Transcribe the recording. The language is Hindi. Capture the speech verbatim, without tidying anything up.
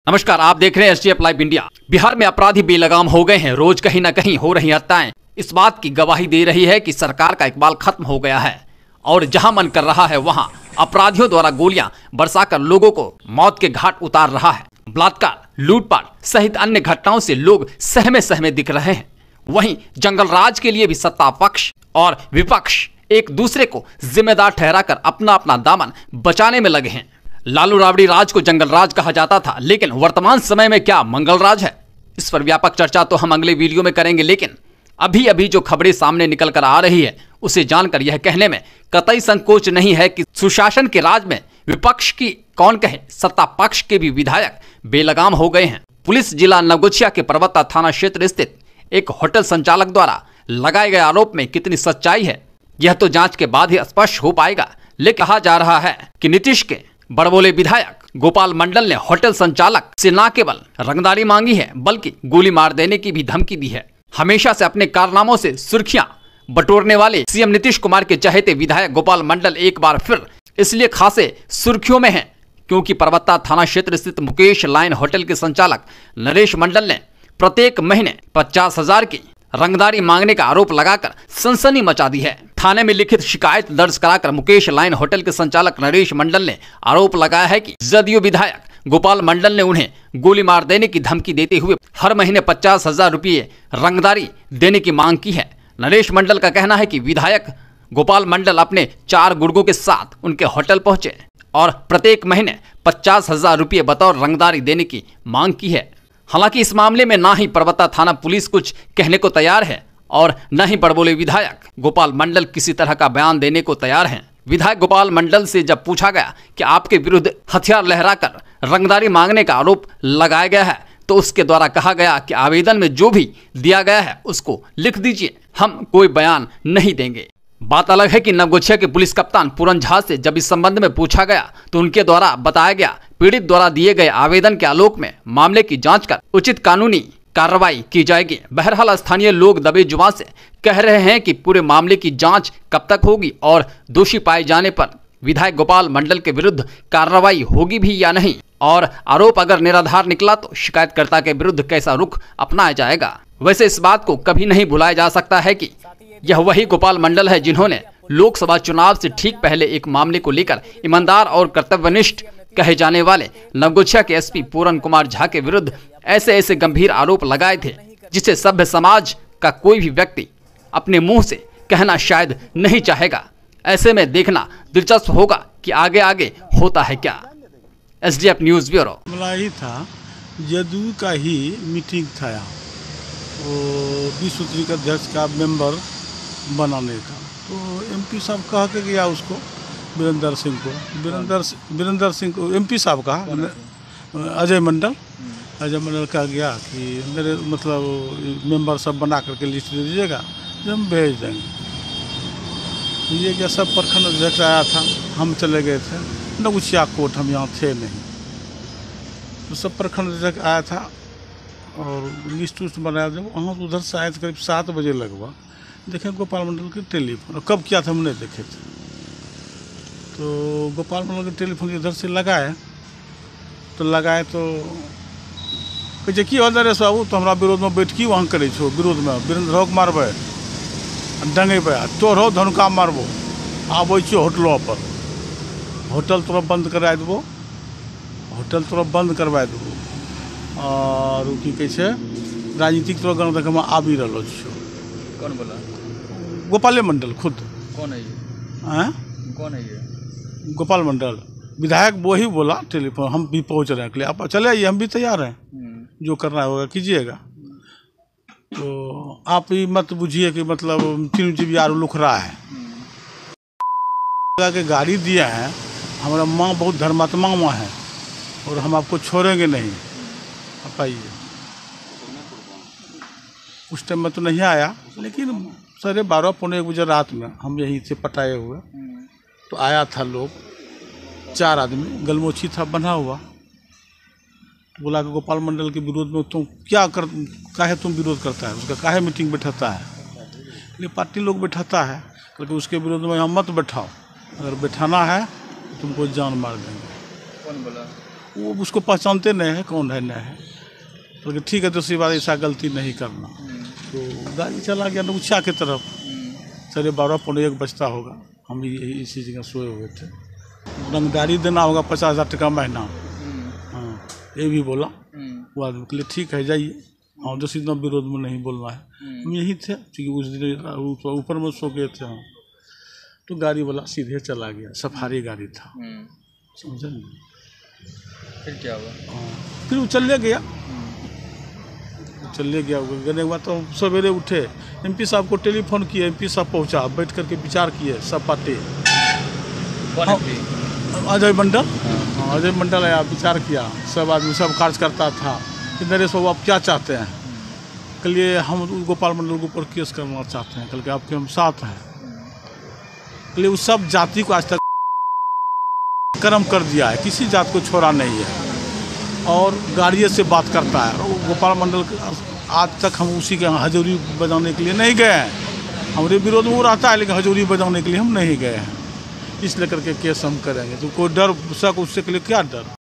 नमस्कार, आप देख रहे हैं S T F live India. Bihar में अपराधी बेलगाम हो गए हैं। रोज कहीं न कहीं हो रही हत्याएं इस बात की गवाही दे रही है कि सरकार का इकबाल खत्म हो गया है और जहां मन कर रहा है वहां अपराधियों द्वारा गोलियां बरसाकर लोगों को मौत के घाट उतार रहा है। बलात्कार, लूटपाट सहित अन्य घटनाओं से लोग सहमे सहमे दिख रहे हैं। वहीं जंगल राज के लिए भी सत्ता पक्ष और विपक्ष एक दूसरे को जिम्मेदार ठहराकर अपना अपना दामन बचाने में लगे हैं। लालू राबड़ी राज को जंगल राज कहा जाता था, लेकिन वर्तमान समय में क्या मंगल राज है? इस पर व्यापक चर्चा तो हम अगले वीडियो में करेंगे, लेकिन अभी अभी जो खबरें सामने निकल कर आ रही है उसे जानकर यह कहने में कतई संकोच नहीं है कि सुशासन के राज में विपक्ष की कौन कहे, सत्ता पक्ष के भी विधायक बेलगाम हो गए हैं। पुलिस जिला नवगछिया के परबत्ता थाना क्षेत्र स्थित एक होटल संचालक द्वारा लगाए गए आरोप में कितनी सच्चाई है यह तो जांच के बाद ही स्पष्ट हो पाएगा। लेकिन कहा जा रहा है कि नीतीश के बड़बोले विधायक गोपाल मंडल ने होटल संचालक से न केवल रंगदारी मांगी है बल्कि गोली मार देने की भी धमकी दी है। हमेशा से अपने कारनामों से सुर्खियां बटोरने वाले सीएम नीतीश कुमार के चहेते विधायक गोपाल मंडल एक बार फिर इसलिए खासे सुर्खियों में हैं क्योंकि परबत्ता थाना क्षेत्र स्थित मुकेश लाइन होटल के संचालक नरेश मंडल ने प्रत्येक महीने पचास हजार की रंगदारी मांगने का आरोप लगाकर सनसनी मचा दी है। थाने में लिखित शिकायत दर्ज कराकर मुकेश लाइन होटल के संचालक नरेश मंडल ने आरोप लगाया है कि जदयू विधायक गोपाल मंडल ने उन्हें गोली मार देने की धमकी देते हुए हर महीने पचास हजार रुपये रंगदारी देने की मांग की है। नरेश मंडल का कहना है कि विधायक गोपाल मंडल अपने चार गुर्गों के साथ उनके होटल पहुंचे और प्रत्येक महीने पचास हजार रुपये बतौर रंगदारी देने की मांग की है। हालांकि इस मामले में ना ही परबत्ता थाना पुलिस कुछ कहने को तैयार है और न ही बड़बोले विधायक गोपाल मंडल किसी तरह का बयान देने को तैयार हैं। विधायक गोपाल मंडल से जब पूछा गया कि आपके विरुद्ध हथियार लहराकर रंगदारी मांगने का आरोप लगाया गया है तो उसके द्वारा कहा गया कि आवेदन में जो भी दिया गया है उसको लिख दीजिए, हम कोई बयान नहीं देंगे। बात अलग है कि नवगछिया के पुलिस कप्तान पूरन झा से जब इस संबंध में पूछा गया तो उनके द्वारा बताया गया पीड़ित द्वारा दिए गए आवेदन के आलोक में मामले की जांच कर उचित कानूनी कार्रवाई की जाएगी। बहरहाल स्थानीय लोग दबे जुबान से कह रहे हैं कि पूरे मामले की जांच कब तक होगी और दोषी पाए जाने पर विधायक गोपाल मंडल के विरुद्ध कार्रवाई होगी भी या नहीं, और आरोप अगर निराधार निकला तो शिकायतकर्ता के विरुद्ध कैसा रुख अपनाया जाएगा। वैसे इस बात को कभी नहीं भुलाया जा सकता है कि यह वही गोपाल मंडल है जिन्होंने लोकसभा चुनाव से ठीक पहले एक मामले को लेकर ईमानदार और कर्तव्यनिष्ठ कहे जाने वाले नवगछिया के एसपी पूरन कुमार झा के विरुद्ध ऐसे ऐसे गंभीर आरोप लगाए थे जिसे सभ्य समाज का कोई भी व्यक्ति अपने मुंह से कहना शायद नहीं चाहेगा। ऐसे में देखना दिलचस्प होगा कि आगे आगे होता है क्या। S D F news bureau. मामला ही था, जदयू का ही मीटिंग था यहाँ, वो विश्व सूत्री अध्यक्ष का मेंबर बनाने का, तो एमपी साहब कह के गया उसको, वीरेंद्र सिंह को, वीरेंद्र वीरेंद्र सिंह को एमपी साहब कहा, अजय मंडल अजय मंडल कहा गया कि मेरे मतलब मेंबर सब बना करके लिस्ट दे दीजिएगा जो हम भेज देंगे। तो ये क्या, सब प्रखंड अध्यक्ष आया था, हम चले गए थे नवगछिया कोर्ट, हम यहाँ थे नहीं, तो सब प्रखंड अध्यक्ष आया था और लिस्ट उस्ट बनाया। जब वहाँ उधर से आए थे करीब सात बजे लगभग, देखें गोपाल मंडल के टेलीफोन, और कब किया था हमने देखे थे, तो गोपाल मंडल के टेलीफोन इधर से लगाए तो लगाए तो कहे कि नरेश बाबू तो हमारा विरोध में बैठकी वहाँ करे छो, विरोध में वीरेंद्र के मारबे डंगेबे, तोहरो धनुका मारबो, आबै छो होटलों पर, होटल तुरंत बंद करवा देबो, होटल तुरंत बंद करवा देबो, और की कहे छै राजनीतिक तो गण देखे में आबि रहो छो। कौन बोला? गोपाले मंडल खुद। कौन है ये? हैं? कौन है ये? गोपाल मंडल विधायक वो ही बोला टेलीफोन, हम भी पहुंच रहे हैं के लिए, आप चले आइए, हम भी तैयार हैं, जो करना होगा कीजिएगा। तो आप ही मत बुझिए कि मतलब तीन जी यार लुक रहा है के गाड़ी दिया है, हमारा माँ बहुत धर्मात्मा माँ है और हम आपको छोड़ेंगे नहीं, आप आइए। उस टाइम में तो नहीं आया, लेकिन साढ़े बारह पौने एक बजे रात में हम यहीं से पटाए हुए तो आया था लोग, चार आदमी, गलमोची था बना हुआ, बोला कि गोपाल मंडल के विरोध में तुम क्या कर, काहे तुम विरोध करता है, उसका काहे मीटिंग बैठाता है, ये पार्टी लोग बैठाता है, क्योंकि उसके विरोध में हम मत बैठाओ, अगर बैठाना है तो तुमको जान मार देंगे। कौन बोला? वो उसको पहचानते नहीं है कौन है नहीं है। तो ठीक है तो सी बात ऐसा गलती नहीं करना। तो गाड़ी चला गया नौचा की तरफ, साढ़े बारह पौने एक बजता होगा, हम यही इसी जगह सोए हुए थे। रंगदारी देना होगा पचास हज़ार टका महीना, हाँ ये भी बोला। वो आदमी के लिए ठीक है जाइए, हाँ दस इतना विरोध में नहीं बोलना है। हम यही थे क्योंकि उस दिन ऊपर में सो गए थे हम। तो गाड़ी वाला सीधे चला गया, सफारी गाड़ी था, समझे नहीं। फिर क्या हुआ? हाँ फिर वो चले गया, चले गया गने के बाद तो सवेरे उठे, एमपी साहब को टेलीफोन किए, एमपी साहब पहुंचा, बैठ करके विचार किए सब पार्टी। हाँ, अजय मंडल, हाँ अजय मंडल आया, विचार किया, सब आदमी सब कार्यकर्ता था कि नरेश बाबू आप क्या चाहते हैं? कहिए हम गोपाल मंडल के ऊपर केस करना चाहते हैं, कल के आपके हम साथ हैं। कहिए उस सब जाति को आज तक कर्म कर दिया है, किसी जात को छोड़ा नहीं है और गाड़िए से बात करता है। और गोपाल मंडल आज तक हम उसी के हजूरी बजाने के लिए नहीं गए हैं। हमारे विरोध में वो रहता है लेकिन हजूरी बजाने के लिए हम नहीं गए हैं। इसलिए करके केस हम करेंगे। तो कोई डर शक उससे के लिए क्या डर?